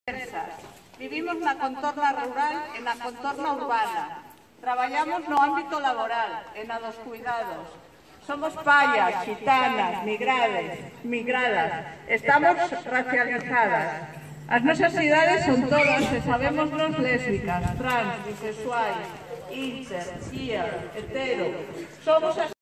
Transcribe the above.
Vivimos na contorna rural e na contorna urbana. Traballamos no ámbito laboral e na dos cuidados. Somos paias, xitanas, migradas. Estamos racializadas. As nosas idades son todas, e sabémonos lésbicas, trans, bisexuais, inter, queer, hetero. Somos as